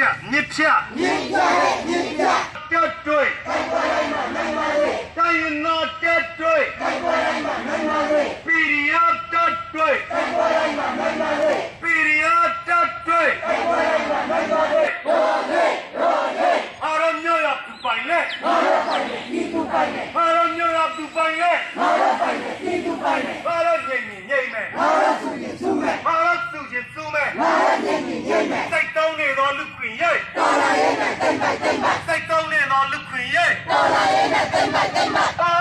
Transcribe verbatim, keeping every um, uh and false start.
မြစ်ဖြတ်မြစ်ဖြတ်မြစ်ဖြတ်တက်တွေးတိုက်ပွဲတိုင်းမှာနိုင်ပါလေတိုင်းရင်နာတက်တွေးတိုက်ပွဲတိုင်းမှာနိုင်ပါလေပီရီယာတက်တွေးတိုက်ပွဲတိုင်းမှာနိုင်ပါလေပီရီယာတက်တွေးတိုက်ပွဲတိုင်းမှာနိုင်ပါလေရောဟေးရောဟေးအာရမျိုးရပူပိုင်လေအာရပိုင်လေဒီပူပိုင်လေအာရမျိုးရပူပိုင်လေအာရပိုင်လေဒီပူပိုင်လေအာရငိမ့်ငိမ့်မယ်အာရဆူရင်ဆူမယ်အာရဆူရင်ဆူမယ်အာရငိမ့်ငိမ့်မယ်စိတ်သုံးနေသောလူခွင်ရဲ့တော်လာရဲ့နဲ့တိမ်ပိုက်တိမ်ပိုက်စိတ်သုံးနေသောလူခွင်ရဲ့တော်လာရဲ့နဲ့တိမ်ပိုက်တိမ်ပိုက်အာ